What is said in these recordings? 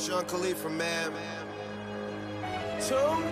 Man. 2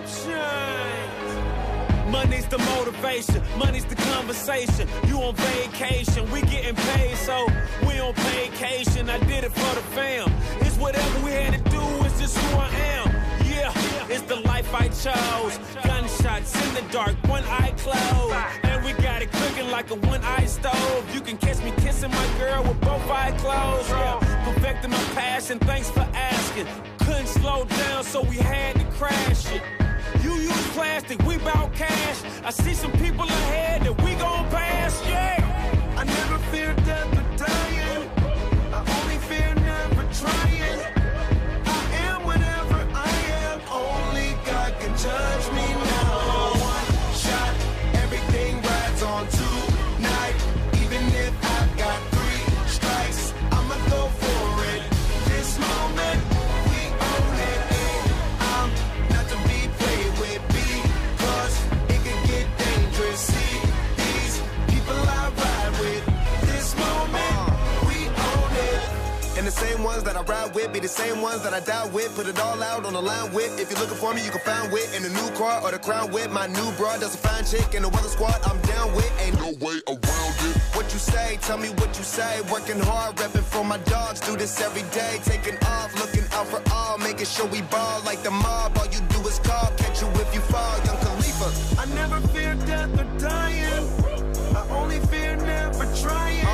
chains. Money's the motivation, money's the conversation. You on vacation, we getting paid, so we on vacation. I did it for the fam. It's whatever we had to do, it's just who I am. Yeah, it's the life I chose. Gunshots in the dark, one eye closed. And we got it cooking like a one-eye stove. You can catch me kissing my girl with both eyes closed. Yeah, perfecting my passion, thanks for asking. Couldn't slow down, so we had to crash it. You use plastic, we bout cash. I see some people ahead that we gon' pass, yeah. I never fear death or dying. I only fear never trying. I am whatever I am. Only God can judge me now. One shot, everything rides on tonight. Even if I've got 3 strikes, I'ma go for it. This moment, we own it. I'm not to be played with because it can get dangerous. See these people I ride with. This moment, we own it. And the same ones that I ride with be the same ones that I die with. Put it all out on the line with. If you're looking for me, you can find wit in the new car or the crown with. My new broad does a fine chick in the weather squad. I'm down with. Ain't no way around it. What you say? Tell me what you say. Working hard, repping for my dogs. Do this every day. Taking off, looking out for all. Making sure we ball like the mob. All you do is call. Catch you if you fall. Young Khalifa. I never fear death or dying. I only fear never trying.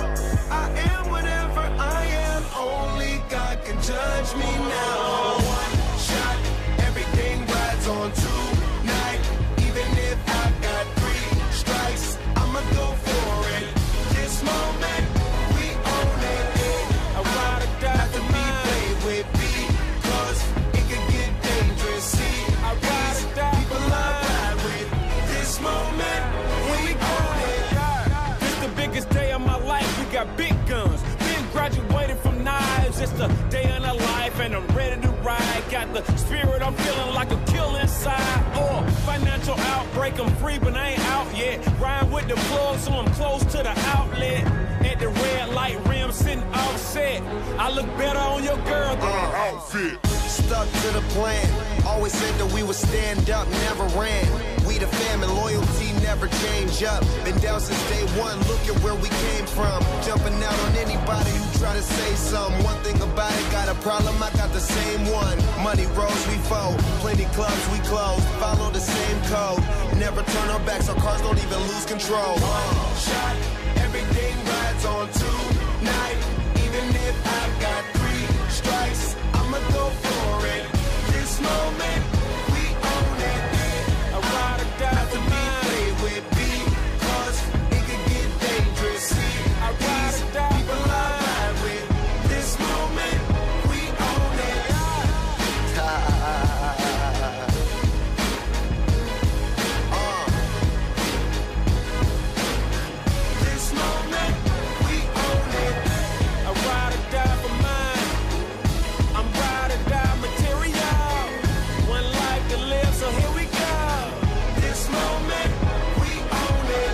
I am whatever I am. Only God can judge me now. One shot, everything rides on tonight. Even if I've got 3 strikes, I'ma go for it. This moment, we own it. I ride or die Not to be played with because it can get dangerous. See, I ride or die people I ride with. This moment, we own it. This the biggest day of my life. We got big guns. Been graduated from knives. It's the day of the life, and I'm ready to ride. Got the spirit, I'm feeling like a kill inside. Or financial outbreak, I'm free, but I ain't out yet. Ride with the plug, so I'm close to the outlet. At the red light rim, sitting offset. I look better on your girl than her outfit. Stuck to the plan. Always said that we would stand up, never ran. We the fam and loyalty never change up. Been down since day one, look at where we came from. Jumping out on anybody who try to say something. One thing about it, got a problem, I got the same one. Money rolls, we fold. Plenty clubs, we close. Follow the same code. Never turn our backs, our cars don't even lose control. One shot, everything rides on tonight. Even if I've got 3 strikes, I'ma go for it. This moment, we own it. I ride or die Not to be played with because it can get dangerous. See, I ride or die people I ride with. This moment, we own it. This moment, we own it. I ride or die for mine. I'm ride or die material. One life to live, so here we go. This moment, we own it.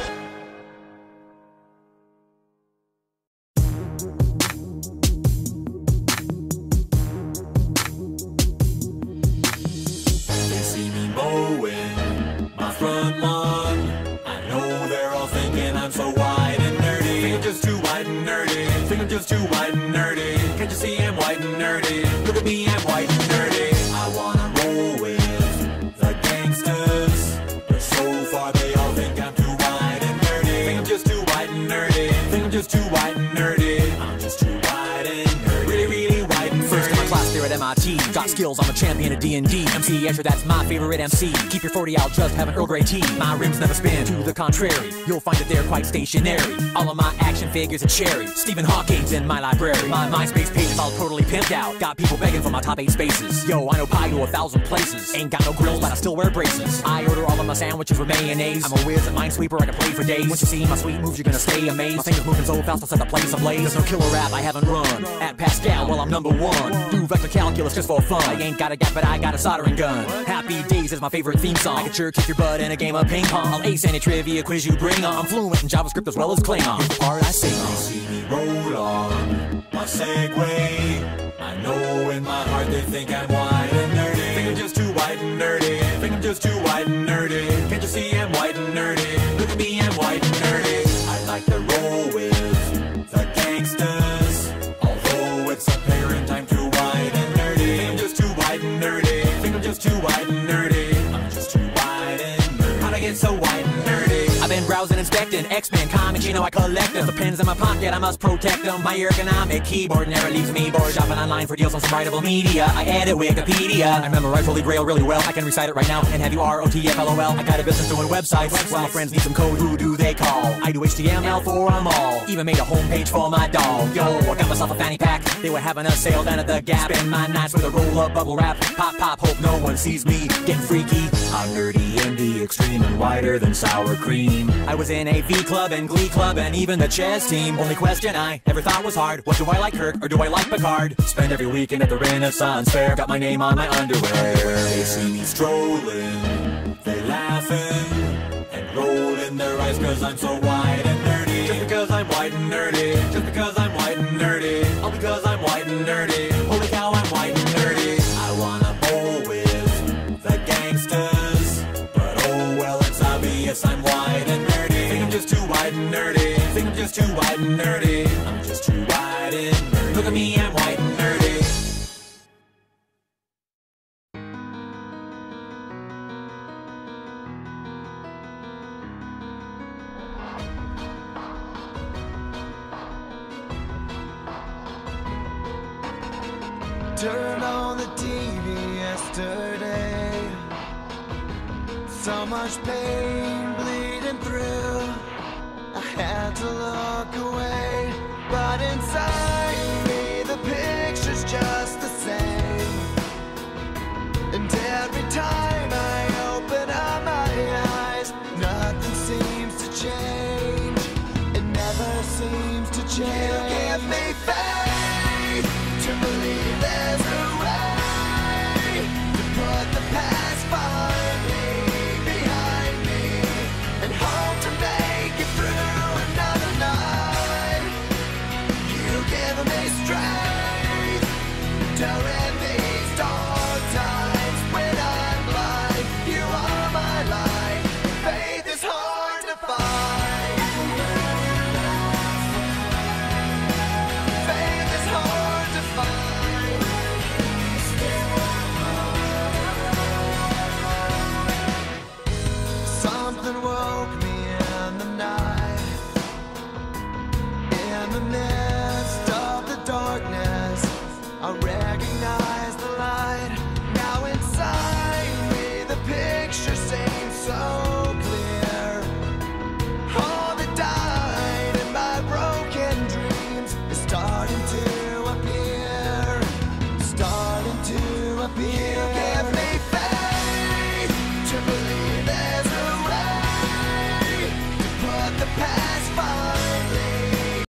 They see me mowing my front lawn. I know they're all thinking I'm so white and nerdy. Think I'm just too white and nerdy. Think I'm just too white and nerdy. Can't you see I'm white and nerdy? Look at me, I'm white and nerdy. I wanna roll with the gangsters, but so far they all think I'm too white and nerdy. Think I'm just too white and nerdy. Think I'm just too white and nerdy. I'm just too white and nerdy. Really, really white and nerdy. First in my class there at MIT. Got skills, I'm a champion at D&D. MC Escher, that's my favorite MC. Keep your 40 out, just have an Earl Grey tea. My rims never spin, to the contrary. You'll find that they're quite stationary. All of my action figures are cherry. Stephen Hawking's in my library. My MySpace page is all totally pimped out. Got people begging for my top 8 spaces. Yo, I know pie to 1,000 places. Ain't got no grills, but I still wear braces. I order all of my sandwiches with mayonnaise. I'm a whiz at Minesweeper, I can play for days. Once you see my sweet moves, you're gonna stay amazed. My fingers moving so fast, I'll set the place ablaze. There's no killer rap I haven't run. At Pascal, well, I'm #1. Do vector calculus, just just for fun. I ain't got a gap, but I got a soldering gun. Happy Days is my favorite theme song. I can sure kick your butt in a game of ping pong. I'll ace any trivia quiz you bring on. I'm fluent in JavaScript as well as Klingon. Here's the part I sing on. See me roll on my Segway. I know in my heart they think I'm white and nerdy. Think I'm just too white and nerdy. Think I'm just too white and nerdy. Can't you see I'm white and nerdy? Look at me, I'm white and nerdy. I like to roll with the gangsters. Although it's apparent I'm too white and nerdy. Think I'm just too white and nerdy. Think I'm just too white and nerdy. I'm just too white and nerdy. How'd I get so white and nerdy? I've been browsing, inspecting X-Men comics, you know I collect them. The pens in my pocket, I must protect them. My ergonomic keyboard never leaves me bored. Shopping online for deals on some writable media. I edit Wikipedia. I memorize Holy Grail really well. I can recite it right now and have you ROTFLOL. I got a business doing websites. While my friends need some code, who do they call? I do HTML for them all. Even made a homepage for my dog. Yo, I got myself a fanny pack. They were having a sale down at the Gap. Spend my nights with a roll of bubble wrap. Pop, pop, hope no one sees me getting freaky. I'm nerdy in the extreme and whiter than sour cream. I was in AV Club and Glee Club and even the chess team. Only question I ever thought was hard, what do I like, Kirk or do I like Picard? Spend every weekend at the Renaissance Fair. Got my name on my underwear. They see me strolling, they laughing and rolling their eyes cause I'm so white and nerdy. Just because I'm white and nerdy. Just because I'm white and nerdy. All because I'm white and nerdy. Holy cow, I'm white and nerdy. I wanna bowl with the gangsters, but oh well, it's obvious I'm white and nerdy. Think I'm just too white and nerdy. Think I'm just too white and nerdy. I'm just too white and nerdy. Look at me, I'm white and nerdy. Turned on the TV yesterday. So much pain bleeding through. I had to look away, but inside me the picture's just the same. And every time I open up my eyes, nothing seems to change. It never seems to change. You give me faith to believe there's a way to put the past behind me and hope to make it through another night. You give me strength during these dark times when I'm blind. You are my light. Faith is hard to find. Faith is hard to find. Something woke me in the night, in the middle